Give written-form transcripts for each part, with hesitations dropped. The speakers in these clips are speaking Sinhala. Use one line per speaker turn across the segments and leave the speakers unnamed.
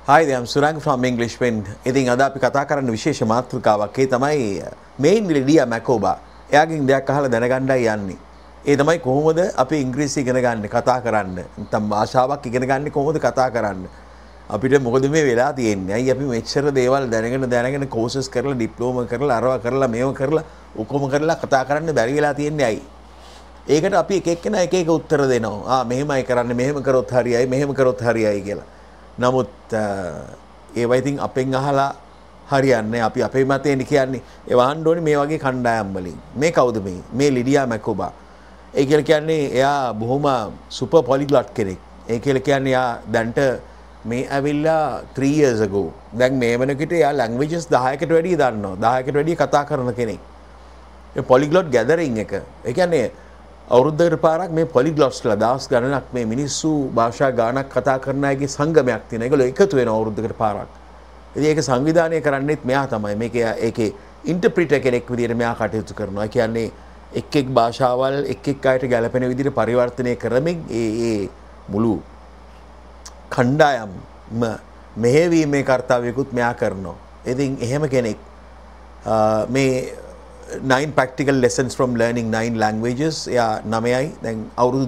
Hi there, I'm Surang from English Wind. ඉතින් අද අපි කතා කරන්න විශේෂ මාතෘකාවක්. ඒ තමයි මේන් ලිඩියා මැකෝබා. එයාගෙන් දෙයක් අහලා දැනගන්නයි යන්නේ. ඒ තමයි කොහොමද අපි ඉංග්‍රීසි ඉගෙන ගන්න කතා කරන්න. නැත්නම් භාෂාවක් ඉගෙන ගන්න කොහොමද කතා කරන්න. අපිට මොකද මේ වෙලා තියෙන්නේ? අයි අපි මෙච්චර දේවල් දැනගෙන කෝසස් කරලා ඩිප්ලෝමා කරලා අරවා කරලා මේව කරලා ඔක්කොම කරලා කතා කරන්න බැරි වෙලා තියෙන්නේ අයි. ඒකට අපි එක එක්කෙනා එක එක උත්තර දෙනවා. මෙහෙමයි කරන්නේ, මෙහෙම කරොත් හරියයි, මෙහෙම කරොත් හරියයි කියලා. නමුත් ඒවා ඉතින් අපෙන් අහලා හරියන්නේ අපි අපේ මතයෙන් කියන්නේ ඒ වහන්න ඕනේ මේ වගේ කණ්ඩායම් වලින්. මේ කවුද මේ? මේ ලිඩියා මැකෝබා. ඒ කියලා කියන්නේ එයා බොහොම සුපර් පොලිග්ලොට් කෙනෙක්. ඒ කියලා කියන්නේ එයා දැන්ට මේ ඇවිල්ලා 3 years ago. දැන් මේ වෙනකොට එයා languages 10කට වැඩිය දන්නවා. 10කට වැඩිය කතා කරන කෙනෙක්. ඒ පොලිග්ලොට් ගැදරින් එක. ඒ කියන්නේ අවුරුද්දකට පාරක් මේ පොලිග්ලොට්ස්ලා දවස් ගණනක් මේ මිනිස්සු භාෂා ගානක් කතා කරන අයගේ සංගමයක් තියෙනවා. ඒගොල්ලෝ එකතු වෙනවා අවුරුද්දකට පාරක්. ඉතින් ඒක සංවිධානය කරන්නෙත් මෙයා තමයි. ඒකේ ඉන්ටර්ප්‍රිටර් කෙනෙක් විදිහට මෙයා කටයුතු කරනවා. ඒ කියන්නේ එක් භාෂාවල් එක් අයට ගැලපෙන විදිහට පරිවර්තනය කරමින් ඒ මුළු කණ්ඩායම් මෙහෙවීමේ කාර්යයකුත් මෙයා කරනවා. ඉතින් එහෙම කෙනෙක් මේ 9 practical lessons from learning 9 languages. එයා 9යි දැන් අවුරුදු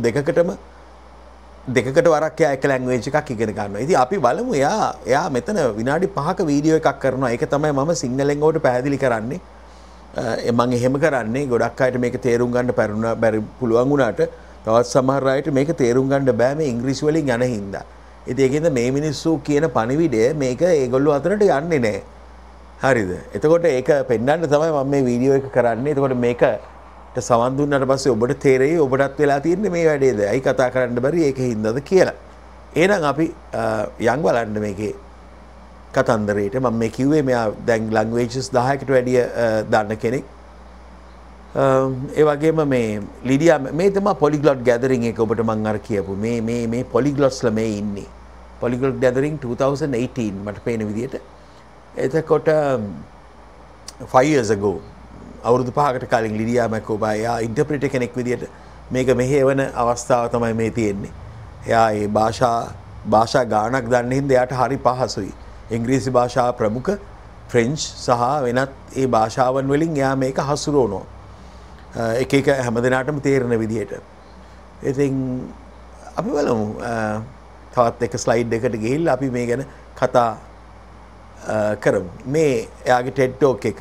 දෙකකට වරක් එයා එක language එකක් ඉගෙන ගන්නවා. ඉතින් අපි බලමු එයා මෙතන විනාඩි 5ක වීඩියෝ එකක් කරනවා. ඒක තමයි මම සිංහලෙන් ඔබට පැහැදිලි කරන්නේ. මම එහෙම කරන්නේ ගොඩක් අයට මේක තේරුම් ගන්න බැරි පුළුවන් වුණාට තවත් සමහර අයට මේක තේරුම් ගන්න බෑ මේ ඉංග්‍රීසි වලින් යන හින්දා. ඉතින් ඒකෙන්ද මේ මිනිස්සු කියන පණිවිඩය මේක ඒගොල්ලෝ අතරට යන්නේ නැහැ. හරිද? එතකොට ඒක පෙන්වන්න තමයි මම මේ වීඩියෝ එක කරන්නේ. එතකොට මේකට සවන් දුන්නාට පස්සේ ඔබට තේරෙයි ඔබටත් වෙලා තියෙන්නේ මේ වැඩේද? අයි කතා කරන්න බැරි ඒකේ හින්දාද කියලා. එහෙනම් අපි යන් බලන්න මේකේ කතන්දරේට. මම මේ කිව්වේ මෙයා දැන් languages 10කට වැඩිය දන්න කෙනෙක්. ඒ වගේම මේ ලිඩියා මේ තමයි polyglot gathering එක ඔබට මම අර කියපු මේ polyglotsලා මේ ඉන්නේ. polyglot gathering 2018 මට පේන විදිහට. එතකොට 5 years ago අවුරුදු 5කට කලින් ලිඩියා මැකෝබා එයා ඉන්ටර්ප්‍රිටර් කෙනෙක් විදිහට මේක මෙහෙවන අවස්ථාව තමයි මේ තියෙන්නේ. එයා ඒ භාෂා ගානක් දන්න හින්දා එයාට හරි පහසුයි. ඉංග්‍රීසි භාෂාව ප්‍රමුඛ, ෆ්‍රෙන්ච් සහ වෙනත් ඒ භාෂාවන් වලින් එයා මේක හසුරවනවා. එක හැමදෙනාටම තේරෙන විදිහට. ඉතින් අපි බලමු තවත් එක ස්ලයිඩ් එකට ගිහිල්ලා අපි මේ ගැන කතා කරමු. මේ එයාගේ TED Talk එක.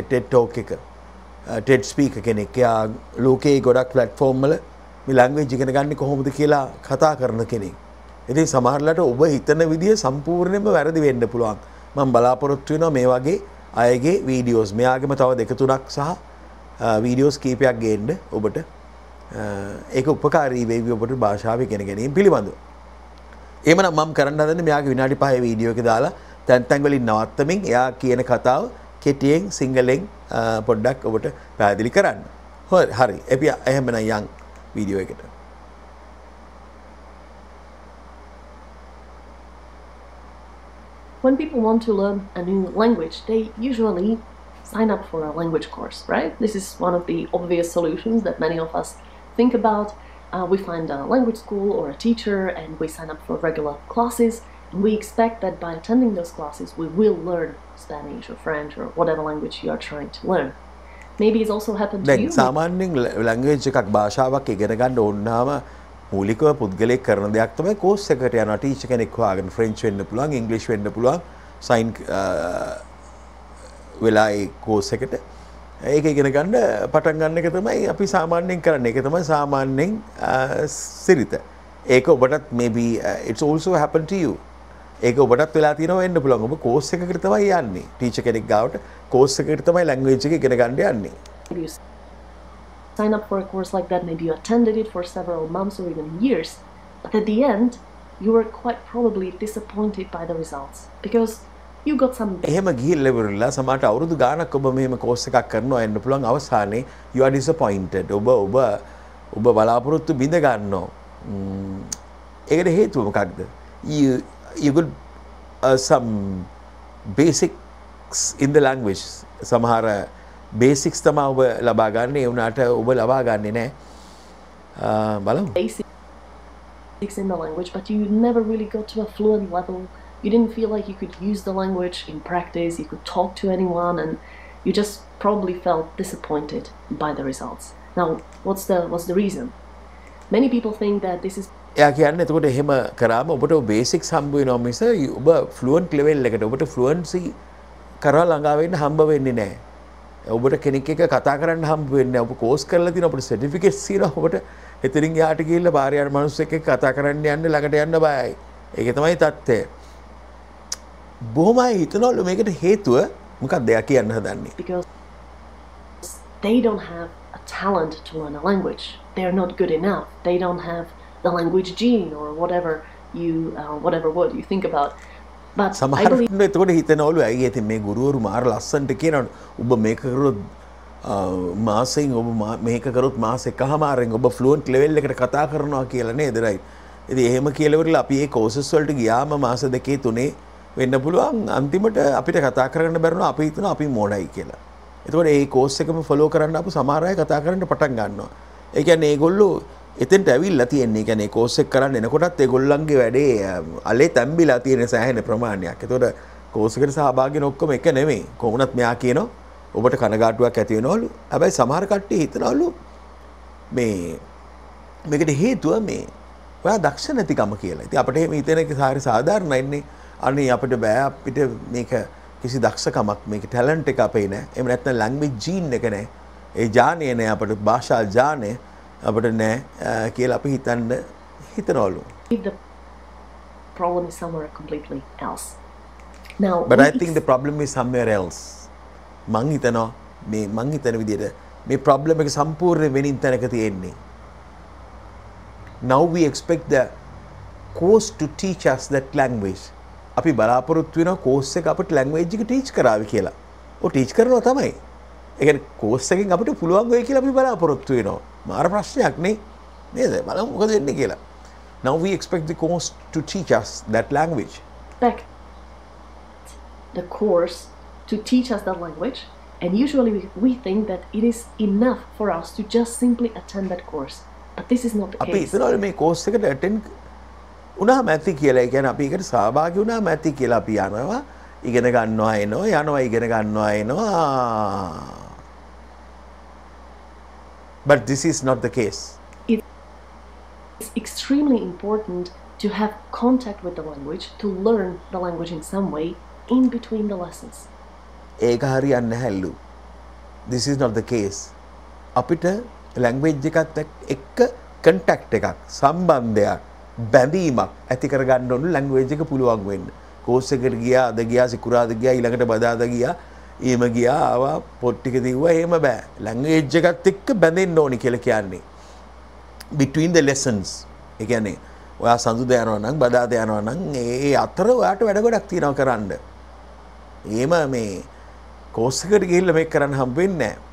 TED speaker කෙනෙක්. එයා ලෝකේ ගොඩක් platform වල මේ language ඉගෙන ගන්න කොහොමද කියලා කතා කරන කෙනෙක්. ඉතින් සමහරවිට ඔබ හිතන විදිය සම්පූර්ණයෙන්ම වැරදි වෙන්න පුළුවන්. මම බලාපොරොත්තු වෙනවා මේ වගේ අයගේ වීඩියෝස්. මෙයාගේම තව 2-3ක් සහ වීඩියෝස් කීපයක් ගේන්න ඔබට. ඒක උපකාරී වේවි ඔබට භාෂාව ඉගෙන ගැනීම පිළිබඳව. එහෙමනම් මම කරන්න හදන්නේ මෙයාගේ විනාඩි 5 වීඩියෝ එක දාලා තැන් වලින් නවත්තමින් එයා කියන කතාව කෙටියෙන් සිංහලෙන් පොඩ්ඩක් ඔබට පැහැදිලි කරන්න. හරි. අපි එහෙමනම් යන් වීඩියෝ එකට.
When people want to learn a new language, they usually sign up for a language course, right? This is one of the obvious solutions that many of us think about. We find a language school or a teacher and we sign up for regular classes. And we expect that by attending those classes, we will learn Spanish or French or whatever language you are trying to learn. Maybe it's also happened to you.
සාමාන්‍යයෙන් language එකක් භාෂාවක් ඉගෙන ගන්න ඕනම මූලිකව පුද්ගලයෙක් කරන දෙයක් තමයි කෝස් එකකට යනවා. ටීචර් කෙනෙක් හොයාගෙන ෆ්‍රෙන්ච් වෙන්න පුළුවන්, ඉංග්‍රීසි වෙන්න පුළුවන්, සයින් වෙලා ඒ කෝස් එකට ඒක ඉගෙන ගන්න පටන් ගන්න එක තමයි අපි සාමාන්‍යයෙන් කරන්නේ. ඒක තමයි සාමාන්‍යයෙන් සිරිත. ඒක ඔබටත් maybe it's also happened to you. ඒක ඔබටත් වෙලා තියෙනවා වෙන්න පුළුවන්. ඔබ කෝස් එකකට තමයි යන්නේ. ටීචර් කෙනෙක් ගාවට කෝස් එකකට තමයි language එක ඉගෙන ගන්න යන්නේ.
Maybe you sign up for a course like that, maybe you attended it for several months or even years, but at the end you were quite probably disappointed by the results because you got some.
එහෙම ගිහිල්ලා ඉවරලා සමහරට අවුරුදු ගාණක් ඔබ මෙහෙම කෝස් එකක් කරනවා වෙන්න පුළුවන්. අවසානයේ you are disappointed. ඔබ බලාපොරොත්තු බිඳ ගන්නවා. ඒකට හේතුව මොකක්ද? you got some basics in the language. සමහර basics තමයි ඔබ ලබා ගන්න. ඒ වුණාට ඔබ ලබා ගන්නේ නැහැ. බලමු.
Basics in the language, but you never really got to a fluent level You didn't feel like you could use the language in practice, you could talk to anyone, and you just probably felt disappointed by the results. Now, what's the reason? Many people think that this is
එයා කියන්නේ එතකොට එහෙම කරාම ඔබට බේසික්ස් හම්බ වෙනවා මිස ඔබ ෆ්ලුවන්ට් ලෙවල් එකට ඔබට ෆ්ලුවන්සි කරා ළඟා වෙන්න හම්බ වෙන්නේ නැහැ. ඔබට කෙනෙක් එක්ක කතා කරන්න හම්බ වෙන්නේ නැහැ. ඔබ කෝස් කරලා තියෙන ඔබට සර්ටිෆිකේට්ස් තියෙනවා. ඔබට එතනින් යාට ගිහිල්ලා බාහිර යන මිනිස්සෙක් එක්ක කතා කරන්න යන්න ළඟට යන්න බයයි. ඒක තමයි தත්ත්වය. බොහොම අය හිතනවලු මේකට හේතුව මොකක්ද එයා කියන්න හදන්නේ?
because they don't have a talent to learn a language. They are not good enough. They don't have the language gene or whatever word you think about. But I believe
එතකොට හිතනවලු ඇයි ඉතින් මේ ගුරුවරු මාර ලස්සනට කියනවලු ඔබ මේක කරොත් මාසෙන් ඔබ මේක කරොත් මාස එකමාරෙන් ඔබ ෆ්ලුවන්ට් ලෙවල් එකට කතා කරනවා කියලා නේද රයිට්. ඉතින් එහෙම කියලා ඉවරලා අපි මේ කෝසස් වලට ගියාම මාස දෙකේ තුනේ වෙන්න පුළුවන් අන්තිමට අපිට කතා කරන්න බැරුණා අපි හිතනවා අපි මොඩයි කියලා. එතකොට මේ කෝස් එකම ෆලෝ කරන්න අපු සමහර අය කතා කරන්න පටන් ගන්නවා. ඒ කියන්නේ ඒගොල්ලෝ එතෙන්ට ඇවිල්ලා තියෙන්නේ. ඒ කියන්නේ කෝස් එක කරන්න එනකොටත් ඒගොල්ලන්ගේ වැඩේ අලේ තැම්බිලා තියෙන සෑහෙන ප්‍රමාණයක්. එතකොට කෝස් එකට සහභාගී වෙන ඔක්කොම එක නෙමෙයි. කොහොමවත් මෙයා කියනවා ඔබට කනගාටුවක් ඇති වෙනවලු. හැබැයි සමහර කට්ටිය හිතනවලු මේකට හේතුව මේ ඔයා දක්ෂ නැතිකම කියලා. ඉතින් අපිට එහෙම හිතෙන එක සාධාරණයිනේ. අනේ අපිට බෑ අපිට මේක කිසි දක්ෂකමක් මේක ටැලන්ට් එක අපේ නෑ. එහෙම නැත්නම් ලැන්ග්වේජ් ජීන් එක නෑ. ඒ ඥානය නෑ අපිට භාෂා ඥානය අපිට නෑ කියලා අපි හිතනවලු.
the problem is somewhere completely else. Now,
but I think the problem is somewhere else. මං හිතන විදිහට මේ problem එක සම්පූර්ණ වෙනින් තැනක තියෙන්නේ. Now we expect the course to teach us that language. අපි බලාපොරොත්තු වෙනවා කෝස් එක අපිට ලැන්ග්වේජ් එක ටීච් කරાવી කියලා. ඔය ටීච් කරනවා තමයි. ඒ කියන්නේ කෝස් එකෙන් අපිට පුළුවන් වෙයි කියලා අපි බලාපොරොත්තු වෙනවා. මාර ප්‍රශ්නයක් නේ. නේද? බලමු මොකද වෙන්නේ කියලා. Now we expect the course to teach us that language.
Expect the course to teach us that language, and usually we think that it is enough for us to just simply attend that course. But this is not the
අපි
case.
හිතනවා මේ කෝස් එකට attend උනාම ඇති කියලා. ඒ කියන්නේ අපි ඒකට සහභාගී වුණාම ඇති කියලා අපි යනවා ඉගෙන ගන්නවා එනවා ඉගෙන ගන්නවා එනවා. But this is not the case.
It's extremely important to have contact with the language, to learn the language in some way in between the lessons.
ඒක හරියන්නේ නැහැලු. This is not the case. අපිට ලැන්ග්වේජ් එකත් එක්ක කන්ටැක්ට් එකක් සම්බන්ධයක් බැඳීමක් ඇති කරගන්න ඕන ලැන්ග්වේජ් එක පුළුවන් වෙන්න. කෝස් එකට ගියා අද ගියා සිකුරාදා ගියා ඊළඟට බදාදා ගියා ඊම ගියා ආවා පොත් ටික දිව්වා එහෙම බෑ. ලැන්ග්වේජ් එකත් එක්ක බැඳෙන්න ඕනි කියලා කියන්නේ. between the lessons. ඒ කියන්නේ ඔයා සඳුදා යනවා නම් බදාදා යනවා නම් ඒ අතර ඔයාට වැඩ ගොඩක් තියෙනවා කරන්න. එහෙම මේ කෝස් එකට ගිහිල්ලා මේක කරන්න හම්බ වෙන්නේ නැහැ.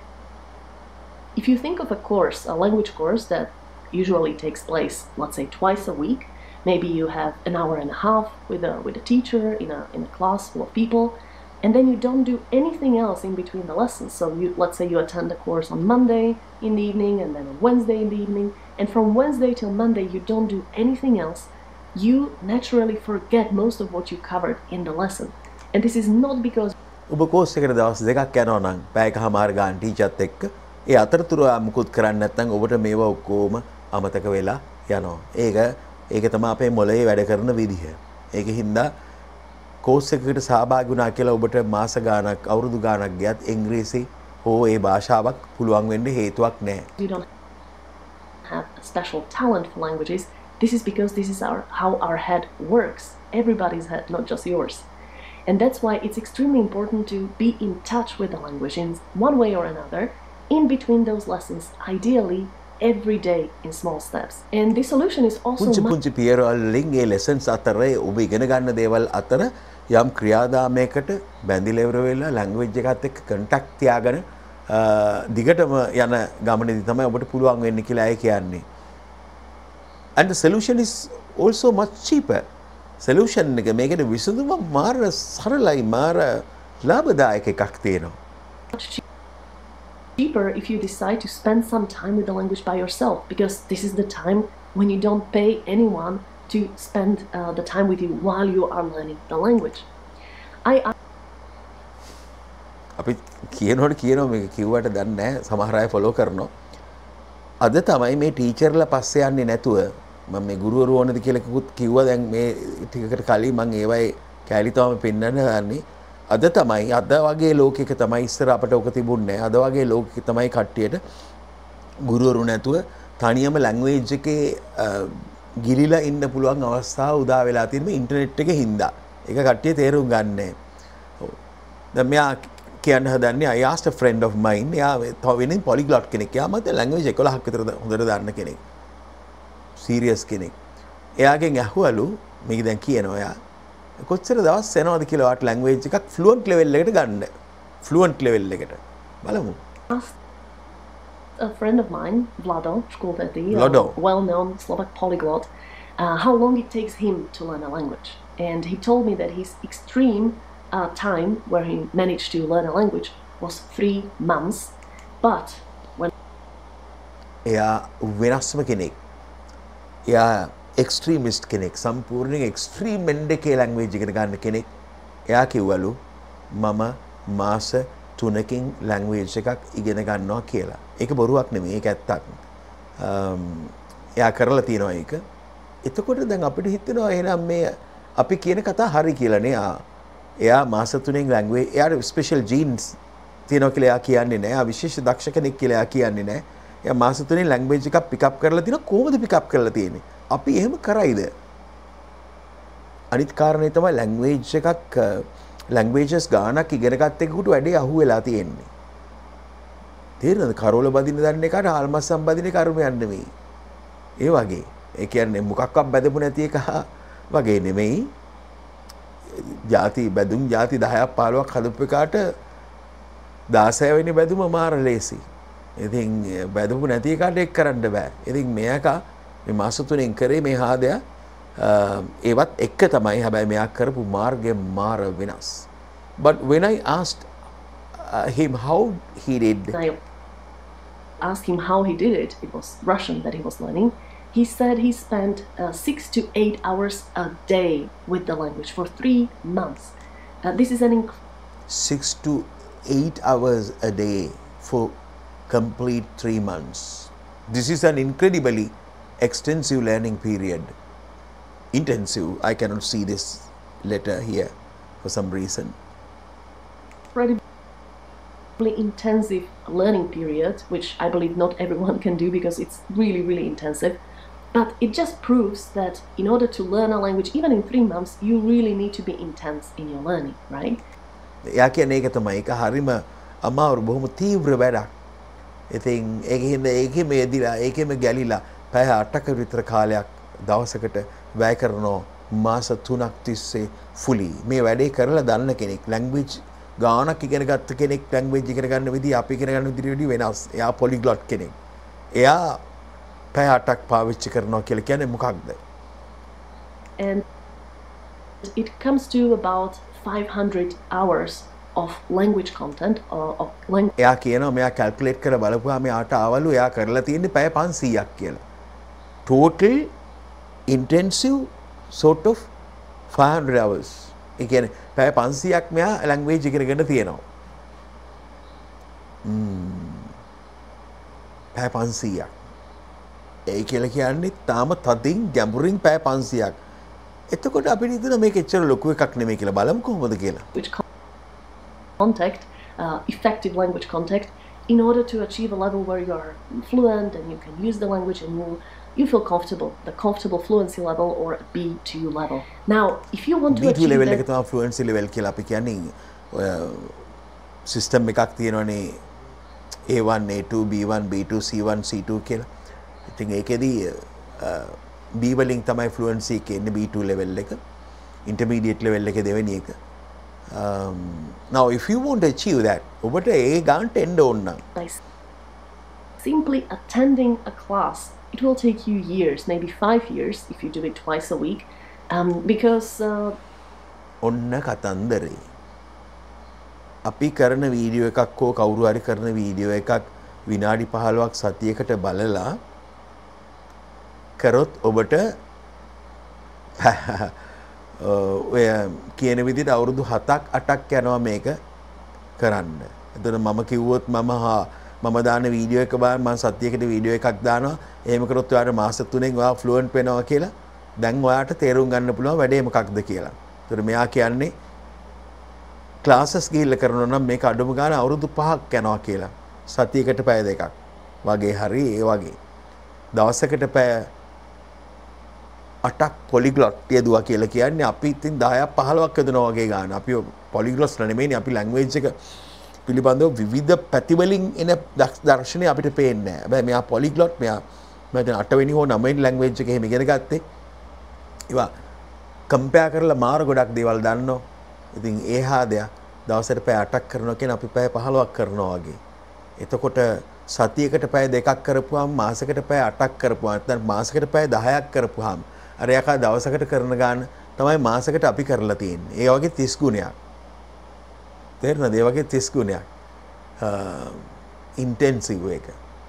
If you think of a course, a language course that usually takes place, let's say twice a week, maybe you have an hour and a half with a teacher in a class full of people, and then you don't do anything else in between the lessons. So let's say you attend a course on Monday in the evening and then on Wednesday in the evening, and from Wednesday till Monday you don't do anything else, you naturally forget most of what you covered in the lesson. And this is not because
ඔබ කෝස් එකට දවස් දෙකක් යනවා නම් පැයකමාර ගන්න ටීචර්ත් එක්ක ඒ අතරතුර මුකුත් කරන්නේ නැත්නම් ඔබට මේවා ඔක්කොම අමතක වෙලා යනවා. ඒක තමයි අපේ මොළයේ වැඩ කරන විදිහ. ඒකින්ද කෝස් එකකට සහභාගී වුණා කියලා ඔබට මාස ගාණක් අවුරුදු ගාණක් ගියත් ඉංග්‍රීසි හෝ ඒ භාෂාවක් පුළුවන් වෙන්න හේතුවක් නැහැ.
you don't have a special talent for languages. This is because this is how our head works. Everybody's head, not just yours. And that's why it's extremely important to be in touch with the language in one way or another in between those lessons, ideally every day in small steps. And the solution is also
පුංචි පියවරවල් වලින් ඒ lessons අතර ඔබ ඉගෙන ගන්න දේවල් අතර යම් ක්‍රියාදාමයකට බැඳිලා ඉවර වෙලා language එකත් එක්ක contact තියාගෙන දිගටම යන ගමනේදී තමයි ඔබට පුළුවන් වෙන්නේ කියලා අය කියන්නේ. And the solution is also much cheaper. Solution එක මේකට විසඳුම මාර සරලයි මාර ලාභදායක එකක් තියෙනවා.
cheaper if you decide to spend some time with the language by yourself, because this is the time when you don't pay anyone to spend the time with you while you are learning the language.
අපි කියනවා මේක කිව්වට දන්නේ නැහැ සමහර අය ෆලෝ කරනවා. අද තමයි මේ ටීචර්ලා පස්සේ යන්නේ නැතුව මම මේ ගුරුවරු ඕනද කියලා කිව්වා දැන් මේ ටිකකට කලින් මම ඒවයි කැලි තමයි පෙන්වන්න යන්නේ. අද තමයි අද වගේ ලෝකයක තමයි ඉස්සර අපට ඔක තිබුණේ නැහැ. අද වගේ ලෝකයක තමයි කට්ටියට ගුරුවරු නැතුව තනියම ලැන්ග්වේජ් එකේ ගිලිලා ඉන්න පුළුවන් අවස්ථාව උදා වෙලා තියෙන මේ ඉන්ටර්නෙට් එකේ හින්දා. ඒක කට්ටිය තේරුම් ගන්න නැහැ. ඔව්. දැන් මෙයා කියන්න හදන්නේ I asked a friend of mine. එයා තව වෙනින් polyglot කෙනෙක්. එයා මත ලැන්ග්වේජ් 11ක් විතර හොඳට දන්න කෙනෙක්. සීරියස් කෙනෙක්. එයාගෙන් ඇහුවලු මේක දැන් කියනවා එයා කොච්චර දවස් යනවද කියලා වාට ලැන්ග්වේජ් එකක් ෆ්ලුවන්ට් ලෙවල් එකට ගන්න. ෆ්ලුවන්ට් ලෙවල් එකට. බලමු.
A friend of mine, Vlado Shkulveti,
Vlado.
a well-known Slovak polyglot, how long it takes him to learn a language. And he told me that his extreme time where he managed to learn a language was 3 months. But when
එයා වෙනස්ම කෙනෙක්. එයා එක්ස්ට්‍රීමිස්ට් කෙනෙක්. සම්පූර්ණයෙන් එක්ස්ට්‍රීම් එන්ඩ් එකේ ලැන්ග්වේජ් එකට ගන්න කෙනෙක්. එයා කිව්වලු මම මාස 3කින් ලැන්ග්වේජ් එකක් ඉගෙන ගන්නවා කියලා. ඒක බොරුවක් නෙමෙයි. ඒක ඇත්තක්. එයා කරලා තියෙනවා ඒක. එතකොට දැන් අපිට හිතෙනවා එහෙනම් මේ අපි කියන කතා හරි කියලානේ. එයා මාස 3න් ලැන්ග්වේජ් එයාට ස්පෙෂල් ජීන්ස් තියෙනවා කියලා එයා කියන්නේ නැහැ. එයා විශේෂ දක්ෂ කෙනෙක් කියලා එයා කියන්නේ නැහැ. එයා මාස 3න් ලැන්ග්වේජ් එකක් පිකප් කරලා තිනවා. කොහොමද පිකප් කරලා තියෙන්නේ? අපි එහෙම කරයිද? අනිත් කාරණේ තමයි ලැන්ග්වේජ් එකක් ලැන්ග්වේජස් ගානක් ඉගෙන ගන්න එකකට වැඩි අහු වෙලා තියෙන්නේ. තේරෙනවද? කරෝල බදින්න දන්න එකට ආල්මස්සම් බදින එක අරුමයක් නෙමෙයි. ඒ වගේ. ඒ කියන්නේ මොකක්වත් බැදපු නැති එක වගේ නෙමෙයි. ಜಾති බැදුම් ಜಾති 10ක් 15ක් හදපු එකට 16 වෙනි බැදුම මාර ලේසි. ඉතින් බැදපු නැති එකට එක් කරන්න බෑ. ඉතින් මේක මේ මාස 3න් කරේ මේ හාදයා ඒවත් එක්ක තමයි හැබැයි මෙයා කරපු මාර්ගය මාර වෙනස්. But when I asked him how he did,
I asked him how he did it, it was Russian that he was learning. He said he spent 6 to 8 hours a day with the language for 3 months. This is an
6 to 8 hours a day for complete 3 months. This is an incredibly extensive learning period. Intensive. I cannot see this letter here for some reason.
Incredibly intensive learning period, which I believe not everyone can do because it's really, really intensive. But it just proves that in order to learn a language, even in 3 months, you really need to be intense in your learning, right?
එයා කියන්නේ ඒක තමයි. ඒක හරිම අමාරු බොහොම තීව්‍ර වැඩක්. ඉතින් ඒකෙම යෙදිලා ඒකෙම ගැලිලා පැය 8ක විතර කාලයක් දවසකට වැය කරනවා මාස 3ක් තිස්සේ fully මේ වැඩේ කරලා දන්න කෙනෙක් ලැන්ග්වේජ් ගානක් ඉගෙන ගත්ත කෙනෙක් ලැන්ග්වේජ් ඉගෙන ගන්න විදිහ අපි ඉගෙන ගන්න විදිහට වෙනස්. එයා පොලිග්ලොට් කෙනෙක්. එයා පැය 8ක් පාවිච්චි කරනවා කියලා කියන්නේ මොකක්ද?
And it comes to about 500 hours of language content or of language.
එයා කියනවා මෙයා කැල්කියුලේට් කරලා බලපුවාම එයාට ආවලු එයා කරලා තියෙන්නේ පැය 500ක් කියලා. Total intensive sort of 500 hours. ඒ කියන්නේ පැය 500ක් මෙයා ලැන්ග්වේජ් ඉගෙනගෙන තියෙනවා. පැය 500ක්. ඒ කියලා කියන්නේ තාම තදින් ගැඹුරින් පැය 500ක්. එතකොට අපිට හිතෙනවා මේක එච්චර ලොකු එකක් නෙමෙයි කියලා බලමු කොහොමද කියලා.
Which contact, effective language contact, in order to achieve a level where you are fluent and you can use the language and you feel comfortable, the comfortable fluency level or B2 level. Now, if you want to
B2
achieve
level
that,
එක තමයි fluency level කියලා අපි කියන්නේ. සිස්ටම් එකක් තියෙනවනේ A1, A2, B1, B2, C1, C2 කියලා. ඉතින් ඒකෙදී B වලින් තමයි fluency එක එන්නේ B2 level එක. intermediate level එක දෙවෙනි එක. Now if you want to achieve that, ඔබට ඒ ගන්නට එන්න ඕන නම්
by simply attending a class, it will take you years, maybe 5 years if you do it twice a week, because
ඔන්න කතන්දරේ. අපි කරන වීඩියෝ එකක් හෝ කවුරු හරි කරන වීඩියෝ එකක් විනාඩි 15ක් සතියකට බලලා කරොත් ඔබට ඔය කියන විදිහට අවුරුදු 7ක් 8ක් යනවා මේක කරන්න. එතන මම කිව්වොත් මම දාන වීඩියෝ එක බලන්න මම සතියකට වීඩියෝ එකක් දානවා. එහෙම කරොත් ඔයාලට මාස 3කින් ඔයා ෆ්ලුවන්ට් වෙනවා කියලා. දැන් ඔයාට තේරුම් ගන්න පුළුවන් වැඩේ මොකක්ද කියලා. ඒතර මෙයා කියන්නේ ක්ලාසස් ගිහිල්ලා කරනවා නම් මේක අඩුම ගාන අවුරුදු 5ක් යනවා කියලා. සතියකට පැය 2ක් වගේ හරි ඒ වගේ. දවසකට පැය 8ක් පොලිග්ලොට් යදුවා කියලා කියන්නේ අපි ඉතින් 10ක් 15ක් යදනවා වගේ ගන්න. අපි පොලිග්ලොට්ස් නෙමෙයිනේ අපි ලැන්ග්වේජ් එක පිළිබඳව විවිධ පැතිවලින් එන දර්ශනය අපිට පේන්නේ නැහැ. හැබැයි මෙයා පොලිග්ලොට් මෙයා මම දැන් 8 වෙනි හෝ 9 වෙනි ලැන්ග්වේජ් එක එහෙම ඉගෙන ගත්තේ. ඒවා කම්පෙයාර් කරලා මාර ගොඩක් දේවල් දන්නවා. ඉතින් ඒහා දෙයක් දවසට පැය 8ක් කරනවා කියන අපි පැය 15ක් කරනවා වගේ. එතකොට සතියකට පැය 2ක් කරපුවාම මාසයකට පැය 8ක් කරපුවාම නැත්නම් මාසයකට පැය 10ක් කරපුවාම අර යකා දවසකට කරන ගාන තමයි මාසයකට අපි කරලා තියෙන්නේ. ඒ වගේ 30 ගුණයක්. තේරෙනවද? ඒ වගේ 30 ගුණයක්. ඉන්ටෙන්සිව් එක.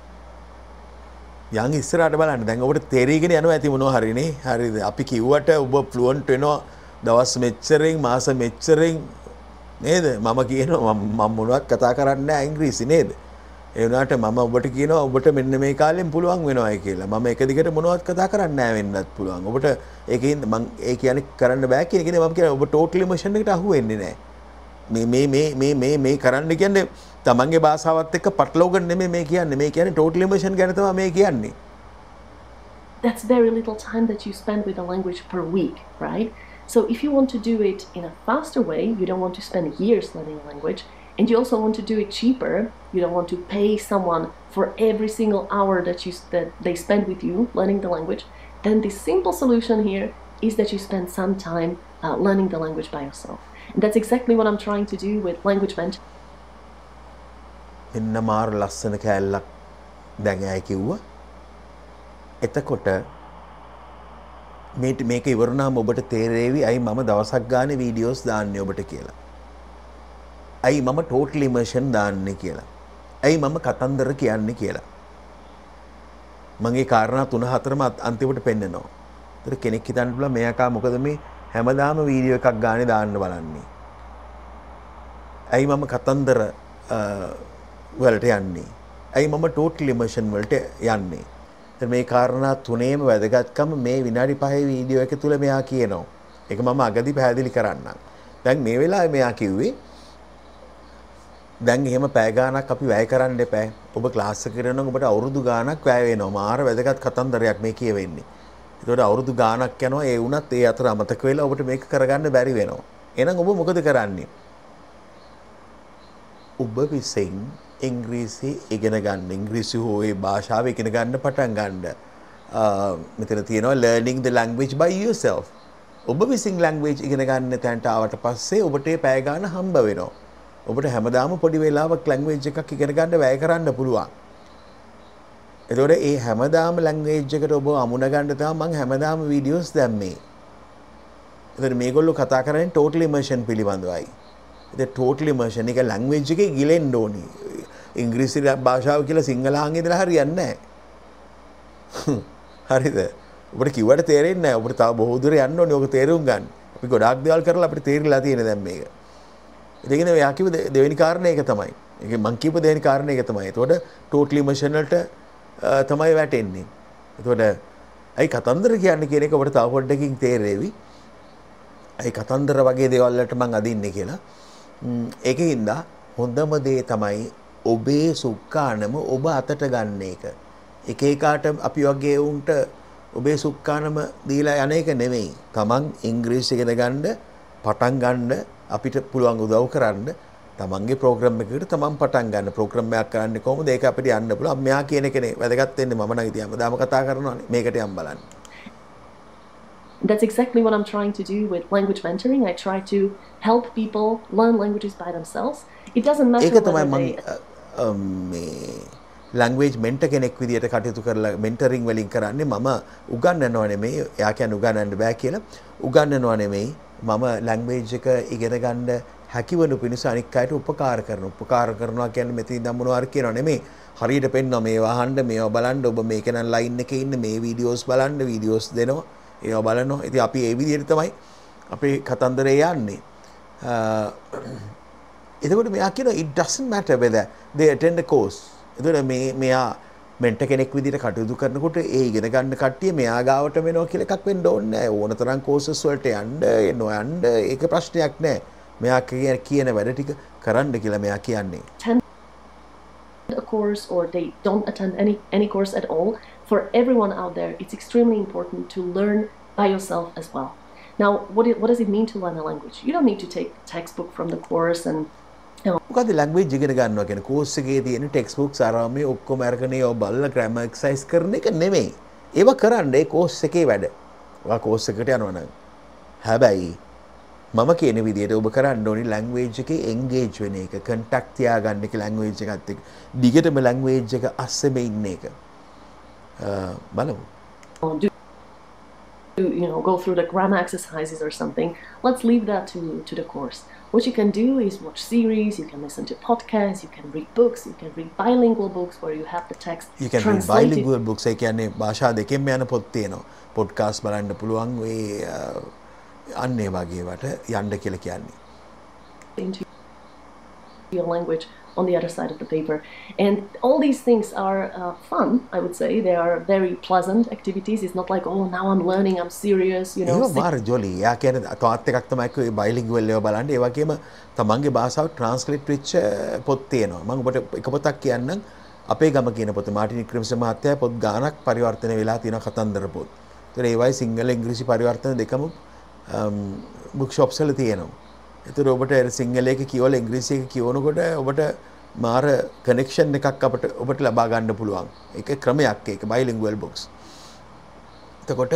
යන් ඉස්සරහට බලන්න. දැන් ඔබට තේරීගෙන යනවා ඇති මොනවා හරි නේ. හරිද? අපි කිව්වට ඔබ ෆ්ලුවන්ට් වෙනවා දවස් මෙච්චරෙන් මාස මෙච්චරෙන් නේද? මම කියනවා මම මොනවත් කතා කරන්නේ නැහැ ඉංග්‍රීසි නේද? ඒ වුණාට මම ඔබට කියනවා ඔබට මෙන්න මේ කාලෙන් පුළුවන් වෙනවායි කියලා. මම එක දිගට මොනවත් කතා කරන්නේ නැහැ වෙන්නත් පුළුවන්. ඔබට ඒකෙන් මම ඒ කියන්නේ කරන්න බෑ කියන එකනේ මම කියන්නේ ඔබ ටෝටල් ඉමර්ෂන් එකට අහු වෙන්නේ නැහැ. මේ කරන්න කියන්නේ තමන්ගේ භාෂාවත් එක්ක පටලවගෙන නෙමෙයි මේ කියන්නේ. මේ කියන්නේ ටෝටල් ඉමර්ෂන් ගැන තමයි මේ කියන්නේ.
That's very little time that you spend with a language per week, right? So if you want to do it in a faster way, you don't want to spend years learning a language, and you also want to do it cheaper, you don't want to pay someone for every single hour that they spend with you learning the language, then the simple solution here is that you spend some time learning the language by yourself. And that's exactly what I'm trying to do with language mentoring.
ඉන්න මාර ලස්සන කෑල්ලක් දැන් ඇයි කිව්වා. එතකොට මේක ඉවරනාම ඔබට තේරෙවි අයි මම දවසක් ගානේ වීඩියෝස් දාන්නේ ඔබට කියලා. අයි මම ටෝටල් ඉමර්ෂන් දාන්නේ කියලා. අයි මම කතන්දර කියන්නේ කියලා. මගේ කාරණා 3-4ම අන්තිමට පෙන්නනවා. ඒතර කෙනෙක් හිතන්න පුළුවන් මෙයාකා මොකද මේ හැමදාම වීඩියෝ එකක් ගානේ දාන්න බලන්නේ. අයි මම කතන්දර වලට යන්නේ. අයි මම ටෝටල් ඉමර්ෂන් වලට යන්නේ. මේ කාරණා තුනේම වැදගත්කම මේ විනාඩි 5 වීඩියෝ එක තුල මෙයා කියනවා. ඒක මම අගදී පැහැදිලි කරන්නම්. දැන් මේ වෙලාවේ මෙයා කිව්වේ දැන් එහෙම පැය ගාණක් අපි වැය කරන්න එපා. ඔබ ක්ලාස් එක කරනවා ඔබට අවුරුදු ගාණක් වැය වෙනවා. මාර වැදගත් කතන්දරයක් මේ කියවෙන්නේ. ඒතකොට අවුරුදු ගාණක් යනවා ඒ වුණත් ඒ අතර අමතක වෙලා ඔබට මේක කරගන්න බැරි වෙනවා. එහෙනම් ඔබ මොකද කරන්නේ? ඔබ විසින් ඉංග්‍රීසි ඉගෙන ගන්න ඉංග්‍රීසි හෝ ඒ භාෂාව ඉගෙන ගන්න පටන් ගන්න. මෙතන තියෙනවා learning the language by yourself. ඔබ විසින් language ඉගෙන ගන්න තැනට ආවට පස්සේ ඔබට ඒ පැය ගාන හම්බ වෙනවා. ඔබට හැමදාම පොඩි වෙලාවක් language එකක් ඉගෙන ගන්න වැය කරන්න පුළුවන්. ඒතකොට ඒ හැමදාම language එකට ඔබ අමුණ ගන්න තමයි මම හැමදාම videos දැම්මේ. ඒතකොට මේගොල්ලෝ කතා කරන්නේ total immersion පිළිබඳවයි. ඒ total immersion එක language එකේ ගිලෙන්න ඕනි. ඉංග්‍රීසි භාෂාව කියලා සිංහලහන් ඉදලා හරියන්නේ නැහැ. හරිද? ඔබට කිව්වට තේරෙන්නේ නැහැ. ඔබට තව බොහෝ දුර යන්න ඕනේ ඔක තේරුම් ගන්න. අපි ගොඩාක් දේවල් කරලා අපිට තේරිලා තියෙන දැන් මේක. ඒකනේ එයා කිව්ව දෙවෙනි කාරණේ ඒක තමයි. ඒක මං කියපු දෙවෙනි කාරණේ ඒක තමයි. ඒතකොට ටෝටලි ඉමර්ෂන් වලට තමයි වැටෙන්නේ. ඒතකොට අයි කතන්දර කියන්නේ කියන එක ඔබට තව පොඩ්ඩකින් තේරෙවි. අයි කතන්දර වගේ දේවල් වලට මං අදින්නේ කියලා. ඒකෙන්ද හොඳම දේ තමයි ඔබේ සුක්කානම ඔබ අතට ගන්න එක. එක එකාට අපි වගේ උන්ට ඔබේ සුක්කානම දීලා යන එක නෙමෙයි. තමන් ඉංග්‍රීසි ඉගෙන ගන්න පටන් ගන්න අපිට පුළුවන් උදව් කරන්න තමන්ගේ ප්‍රෝග්‍රෑම් එකකට තමන් පටන් ගන්න. ප්‍රෝග්‍රෑම් එකක් කරන්නේ කොහොමද? ඒක අපිට යන්න පුළුවන්. මෙයා කියන එකනේ වැදගත් වෙන්නේ. මම නම් ඉතින් හැමදාම කතා කරනවානේ. මේකට යම් බලන්න.
That's exactly what I'm trying to do with language mentoring. I try to help people learn languages by themselves. It doesn't matter whether
මේ language mentor කෙනෙක් විදියට කටයුතු කරලා mentoring වලින් කරන්නේ මම උගන්වනවා නෙමෙයි. එයා කියන්නේ උගන්වන්න බෑ කියලා. උගන්වනවා නෙමෙයි. මම language එක ඉගෙන ගන්න හැකියවනු පිණිස අනික් අයට උපකාර කරනවා. උපකාර කරනවා කියන්නේ මෙතන ඉඳන් මොනවා හරි කියනවා නෙමෙයි. හරියට පෙන්නනවා මේවා අහන්න මේවා බලන්න ඔබ මේක නම් ලයින් එකේ ඉන්න මේ වීඩියෝස් බලන්න වීඩියෝස් දෙනවා. ඒවා බලනවා. ඉතින් අපි ඒ විදිහට තමයි අපේ කතන්දරේ යන්නේ. එතකොට මෙයා කියනවා it doesn't matter whether they attend a course. එතකොට මෙයා මෙන්ටර් කෙනෙක් විදිහට කටයුතු කරනකොට ඒ ඉගෙන ගන්න කට්ටිය මෙයා ගාවට වෙනවා කියලා එකක් වෙන්න ඕනේ නැහැ. ඕන තරම් courses වලට යන්න ඒක ප්‍රශ්නයක් නැහැ. මෙයා කියන වැඩ ටික කරන්න කියලා මෙයා කියන්නේ.
A course or they don't attend any course at all. For everyone out there, it's extremely important to learn by yourself as well. Now, what does it mean to learn a language? You don't need to take a textbook from the course and
මොකද ලැන්ග්වේජ් ඉගෙන ගන්නවා කියන්නේ කෝස් එකේ තියෙන ටෙක්ස්ට් බුක්ස් අරම ඔක්කොම අරගෙන ඒව බලලා ග්‍රැමර් එක්සර්සයිස් කරන එක නෙමෙයි. ඒව කරන්න ඒ කෝස් එකේ වැඩ. ඔයා කෝස් එකට යනවා නම්. හැබැයි මම කියන විදිහට ඔබ කරන්න ඕනි ලැන්ග්වේජ් එකේ එන්ගේජ් වෙන එක, කන්ටැක්ට් තියාගන්න එක ලැන්ග්වේජ් එකත් එක්ක. දිගටම ලැන්ග්වේජ් එක අස්සෙම ඉන්න එක. බලමු.
go through the grammar exercises or something. Let's leave that to the course. What you can do is watch series, you can listen to podcasts, you can read books, you can read bilingual books where you have the text
you can read bilingual books. ඒ කියන්නේ භාෂා දෙකෙන්ම යන පොත් තියෙනවා. පොඩ්කාස්ට් බලන්න පුළුවන් ඒ අන්න ඒ වගේ වට යන්න කියලා කියන්නේ.
into your language on the other side of the paper. And all these things are fun, I would say. They are very pleasant activities. It's not like, oh, now I'm learning, I'm serious,
ඒක මාර ජොලි. යා කියන්නේ තවත් එකක් තමයි ඒ බයිලින්ගුවල් ඒවා බලන්න. ඒ වගේම තමන්ගේ භාෂාව ට්‍රාන්ස්ලේට් වෙච්ච පොත් තියෙනවා. මම ඔබට එක පොතක් කියන්නම්. අපේ ගම කියන පොත මාටින් වික්‍රමසිංහ මහත්තයා පොත් ගානක් පරිවර්තන වෙලා තියෙන කතන්දර පොත්. ඒතර ඒවයි සිංහල ඉංග්‍රීසි පරිවර්තන දෙකම බුක් ෂොප්ස් වල තියෙනවා. එතකොට ඔබට සිංහල එක කියවලා ඉංග්‍රීසි එක කියවනකොට ඔබට මාර කනෙක්ෂන් එකක් ඔබට ලබා ගන්න පුළුවන්. ඒක ක්‍රමයක් ඒක බයිලින්ගුවල් බුක්ස්. එතකොට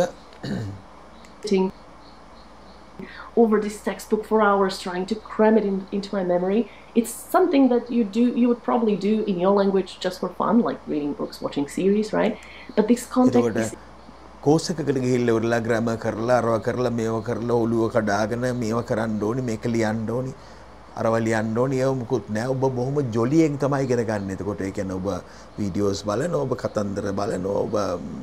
over this textbook for hours trying to cram it into my memory. It's something that you would probably do in your language just for fun, like reading books, watching series, right? But this context is
course එකකට ගිහිල්ලා ඉවරලා ග්‍රැමර් කරලා අරව කරලා මේව කරලා ඔළුව කඩාගෙන මේව කරන්න ඕනි මේක ලියන්න ඕනි අරව ලියන්න ඕනි ඒව මුකුත් නෑ ඔබ බොහොම ජොලියෙන් තමයි ඉගෙන ගන්න. එතකොට ඒ කියන්නේ ඔබ වීඩියෝස් බලනවා ඔබ කතන්දර බලනවා ඔබ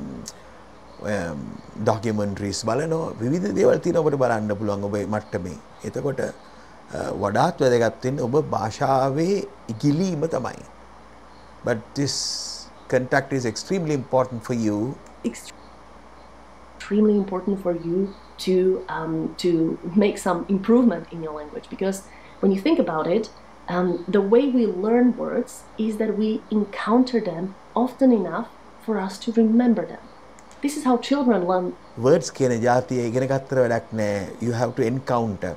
ඩොකියුමන්ටරිස් බලනවා විවිධ දේවල් තියෙනවා ඔබට බලන්න පුළුවන් ඔබේ මට්ටමේ. එතකොට වඩාත් වැදගත් වෙන්නේ ඔබ භාෂාවේ ඉගිලීම තමයි. But this contact is extremely important for you.
Extremely important for you to make some improvement in your language, because when you think about it, the way we learn words is that we encounter them often enough for us to remember them. This is how children learn.
Words කියන જાතිය ඉගෙන ගත්තර වැඩක් නෑ. You have to encounter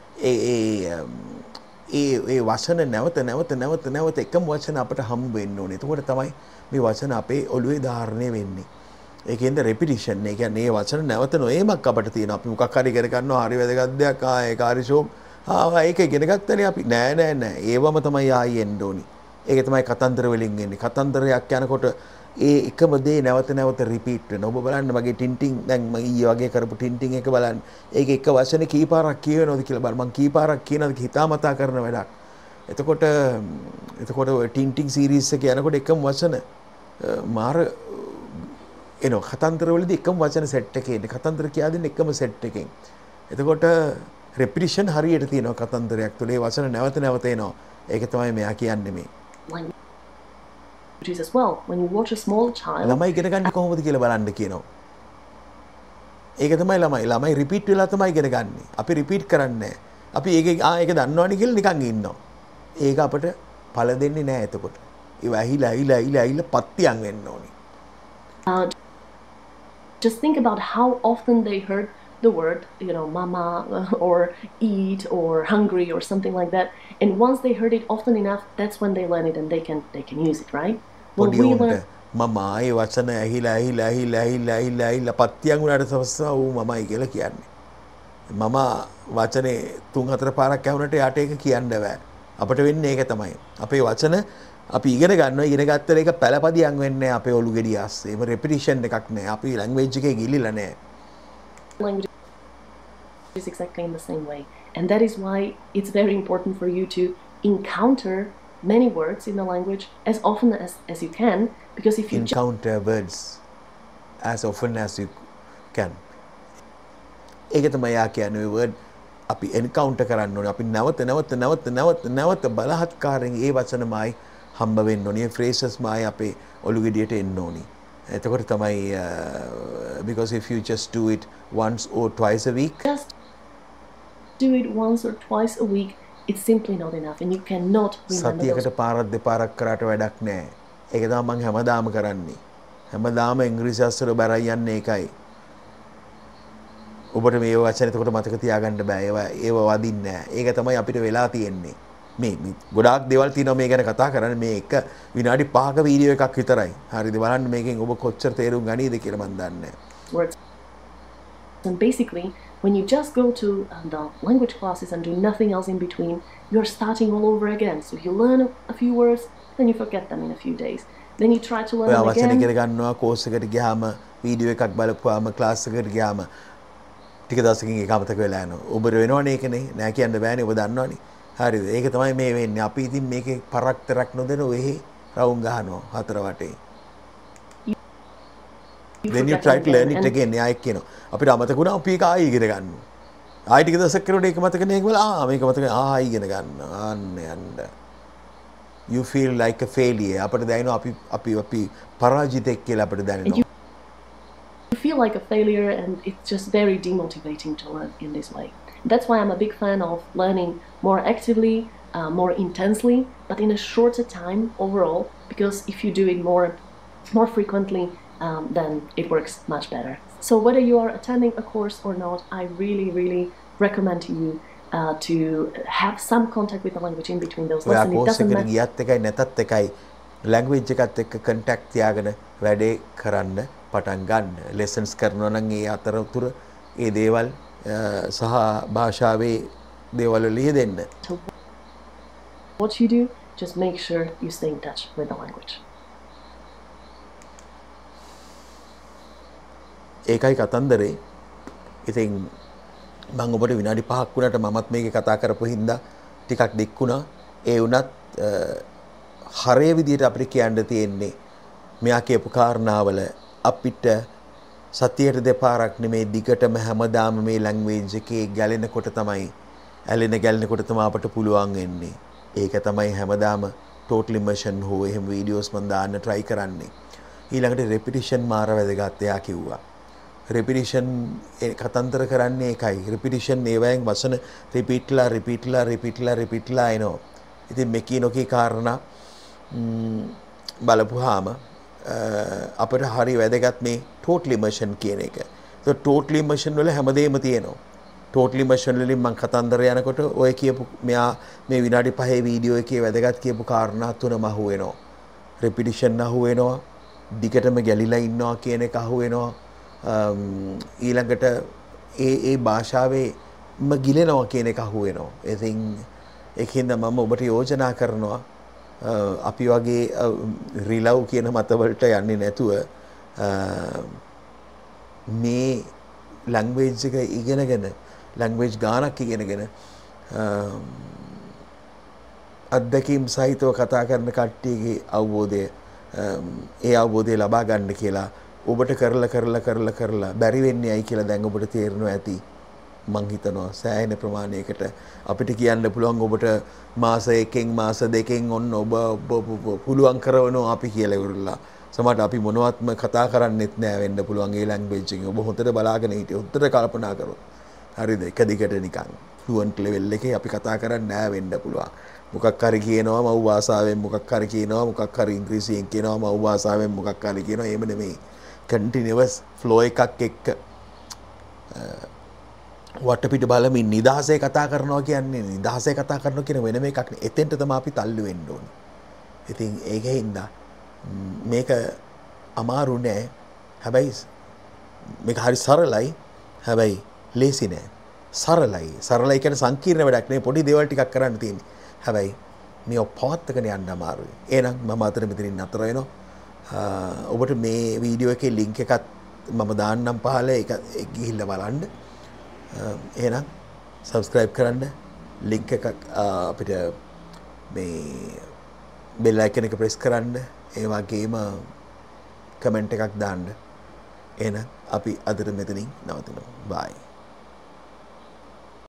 ඒ වචන නැවත එකම වචන අපට හම්බ වෙන්න ඕනේ. එතකොට තමයි මේ වචන අපේ ඔළුවේ ධාරණය වෙන්නේ. ඒකෙන්ද රෙපිටිෂන්. ඒ කියන්නේ මේ වචන නැවත නොයමක් අපට තියෙනවා. අපි මොකක් හරි ඉගෙන ගන්නවා හරි වැදගත් දෙයක්. ඒක හරි ෂෝක්. ඒක ඉගෙන ගත්තනේ අපි. නෑ. ඒවම තමයි ආයෙ එන්න ඕනි. ඒක තමයි කතන්දර වලින් එන්නේ. කතන්දරයක් යනකොට ඒ එකම දේ නැවත රිපීට් වෙනවා. ඔබ බලන්න මගේ ටින්ටින් දැන් මම ඊයේ වගේ කරපු ටින්ටින් එක බලන්න. ඒක එක වචනේ කීපාරක් කියවෙනවද කියලා බලන්න. මම කීපාරක් කියනවද හිතාමතා කරන වැඩක්. එතකොට ඔය ටින්ටින් සීරීස් එක යනකොට එකම වචන මාර එනවා. කතන්දර වලදී එකම වචන සෙට් එකේ ඉන්නේ. කතන්දර කියා දෙන්නේ එකම සෙට් එකෙන්. එතකොට රෙපිටිෂන් හරියට තියෙනවා කතන්දරයක් තුළ. ඒ වචන නැවත එනවා. ඒක තමයි මෙයා කියන්නේ මේ.
As well, when you watch a small child,
ළමයි ඉගෙන ගන්න කොහොමද කියලා බලන්න කියනවා. ඒක තමයි ළමයි රිපීට් වෙලා තමයි ඉගෙන ගන්න. අපි රිපීට් කරන්නේ නැහැ. අපි ඒක දන්නවනේ කියලා නිකන් ඉන්නවා. ඒක අපට ඵල දෙන්නේ නැහැ එතකොට. ඒව ඇහිලා පත්තියන් වෙන්න ඕනේ.
Just think about how often they heard the word, mama or eat or hungry or something like that. And once they heard it often enough, that's when they learn it and they can use it, right? When we learn
mama ඒ වචන ඇහිලා පත්තියන් උනාට සවස්සා ඌ මමයි කියලා කියන්නේ. මම වචනේ 3-4 පාරක් ඇහුනට යාට ඒක කියන්න බෑ. අපිට වෙන්නේ ඒක තමයි. අපේ වචන අපි ඉගෙන ගන්නවා ඉගෙන ගත්තට ඒක පළපදියම් වෙන්නේ අපේ ඔලු ගෙඩිය ආස්සේ. ඒක රෙපිටිෂන් එකක් නෑ. අපි ලැන්ග්වේජ් එකේ ගිලිලා නෑ.
language is exactly in the same way, and that is why it's very important for you to encounter many words in the language as often as you can, because if you
encounter words as often as you can. ඒක තමයි යා කියන්නේ word අපි එන්කවුන්ටර් කරන්න ඕනේ. අපි නැවත බලහත්කාරයෙන් ඒ වචනමයි හම්බ වෙන්න ඕනේ. phrases මයි අපේ ඔලුගෙඩියට එන්න ඕනේ. එතකොට තමයි because if you just do it once or twice a week,
Just do it once or twice a week. It's simply not enough, and you cannot remember those.
සතියකට පාරක් දෙපාරක් කරාට වැඩක් නැහැ. ඒක තමයි මම හැමදාම කරන්නේ. හැමදාම ඉංග්‍රීසි අස්සර බරයි යන්නේ ඒකයි. ඔබට මේ වචන එතකොට මතක තියාගන්න බෑ. ඒව වදින්නේ නැහැ. ඒක තමයි අපිට වෙලා තියෙන්නේ. මේ ගොඩාක් දේවල් තියෙනවා මේ ගැන කතා කරන්න. මේ එක විනාඩි 5ක වීඩියෝ එකක් විතරයි. හරිද? බලන්න මේකෙන් ඔබ කොච්චර තේරුම් ගනීද කියලා මම දන්නේ නැහැ.
Words. And basically, when you just go to the language classes and do nothing else in between, you're starting all over again. So you learn a few words, then you forget them in a few days. Then you try to learn them
වචන
again.
ඉගෙන ගන්නවා කෝස් එකට ගියාම වීඩියෝ එකක් බලපුවාම ක්ලාස් එකට ගියාම ටික දවසකින් ඒක අමතක වෙලා යනවා. ඔබට වෙනවනේ ඒකනේ. නෑ කියන්න බෑනේ. ඔබ දන්නවනේ. හරිද? ඒක තමයි මේ වෙන්නේ. අපි ඉතින් මේකේ පරක් තරක් නොදෙන ඔෙහි රවුම් ගහනවා හතර වටේ. Then you try to learn it again. එයා එක්ක කියනවා. අපිට අමතක වුණා අපි ඒක ආයෙ ඉගෙන ගන්නවා. ආයෙ ටික දවසක් කරනකොට ඒක මතක නැහැ කියලා මේක මතක ආයෙ ඉගෙන ගන්නවා. අන්න යන්න. You feel like a failure. අපිට දැනෙනවා අපි පරාජිතෙක් කියලා අපිට දැනෙනවා.
You feel like a failure, and it's just very demotivating to learn in this way. That's why I'm a big fan of learning more actively, more intensely, but in a shorter time overall, because if you do it more frequently, then it works much better. So whether you are attending a course or not, I really recommend to you to have some contact with the language in between those
ඔයා
lessons. It
කෝස්
doesn't
එකට
matter.
ගියත් එකයි නැතත් එකයි ලැන්ග්වේජ් එකත් එක්ක කන්ටැක්ට් තියාගෙන වැඩේ කරන්න පටන් ගන්න. ලෙසන්ස් කරනවා නම් ඒ අතරතුර ඒ දේවල් සහ භාෂාවේ දේවල් වල යෙදෙන්න.
What you do, just make sure you stay in touch with the language.
ඒකයි කතන්දරේ. ඉතින් මම ඔබට විනාඩි 5ක් වුණාට මමත් මේකේ කතා කරපු හින්දා ටිකක් දික්ුණා. ඒ වුණත් හරය විදියට අපිට කියන්න තියෙන්නේ මෙයා කියපු කාරණාවල අපිට සතියට දෙපාරක් නෙමේ දිගටම හැමදාම මේ ලැන්ග්වේජ් එකේ ගැලෙනකොට තමයි ගැලෙනකොට තමයි අපට පුළුවන් වෙන්නේ. ඒක තමයි හැමදාම total immersion හෝ එහෙම වීඩියෝස් මම දාන්න try කරන්නේ. ඊළඟට repetition මාර වැදගත් එයා කිව්වා. repetition කතන්දර කරන්නේ ඒකයි. repetition ඒවයෙන් වචන repeatලා එනවා. ඉතින් මේකී නොකී කාරණා බලපුවාම අපිට හරි වැදගත් මේ total immersion කියන එක. ඒක total immersion වල හැමදේම තියෙනවා. total immersion වලින් මම කතන්දර යනකොට ඔය කියපු මෙයා මේ විනාඩි 5 වීඩියෝ එකේ වැදගත් කියපු කාරණා තුනම අහු වෙනවා. repetition අහු වෙනවා. දිගටම ගැලිලා ඉන්නවා කියන එක අහු වෙනවා. ඊළඟට ඒ භාෂාවේම ගිලෙනවා කියන එක අහු වෙනවා. ඉතින් ඒකින්ද මම ඔබට යෝජනා කරනවා අපි වගේ රිලව් කියන මතවලට යන්නේ නැතුව මේ ලැන්ග්වේජ් එක ඉගෙනගෙන ලැන්ග්වේජ් ගානක් ඉගෙනගෙන අත්දැකීම් සහිතව කතා කරන කට්ටියගේ අවබෝධය ඒ අවබෝධය ලබා ගන්න කියලා ඔබට කරලා බැරි වෙන්නේ ඇයි කියලා දැන් ඔබට තේරෙනවා ඇති. මං හිතනවා සෑහෙන ප්‍රමාණයකට අපිට කියන්න පුළුවන් ඔබට මාස 1කින් මාස 2කින් ඔන්න ඔබ පුළුවන් කරනවා අපි කියලා ඉවරලා. සමහරට අපි මොනවත්ම කතා කරන්නෙත් නෑ වෙන්න පුළුවන් ඒ ලැන්ග්වේජ් එකෙන්. ඔබ හොඳට බලාගෙන හිටියොත් හොඳට කල්පනා කරොත්. හරිද? එක දිගට නිකන් ෆ්ලුවන්ට් ලෙවල් එකේ අපි කතා කරන්නේ නෑ වෙන්න පුළුවන්. මොකක් හරි කියනවා මව් භාෂාවෙන් මොකක් හරි කියනවා මොකක් හරි ඉංග්‍රීසියෙන් කියනවා මව් භාෂාවෙන් මොකක් හරි කියනවා. එහෙම නෙමෙයි. continuous flow එකක් එක්ක වටපිට බලමින් නිදහසේ කතා කරනවා කියන්නේ නිදහසේ කතා කරනවා කියන වෙනම එකක් නේ. එතෙන්ට තමයි අපි තල්ලු වෙන්න ඕනේ. ඉතින් ඒකෙන්ද මේක අමාරු නෑ. හැබැයි මේක හරි සරලයි. හැබැයි ලේසි නෑ. සරලයි කියන්නේ සංකීර්ණ වැඩක් නෙවෙයි. පොඩි දේවල් ටිකක් කරන්න තියෙන්නේ. හැබැයි මේ පවත්කගෙන යන්න අමාරුයි. එහෙනම් මම අතර මෙතනින් නතර වෙනවා. ඔබට මේ වීඩියෝ එකේ ලින්ක් එකක් මම දාන්නම් පහළ ඒක ගිහිල්ලා බලන්න. එහෙනම් subscribe කරන්න link එකක් අපිට මේ bell icon එක press කරන්න ඒ වගේම comment එකක් දාන්න. එහෙනම් අපි අදට මෙතනින් නවතිනවා. bye.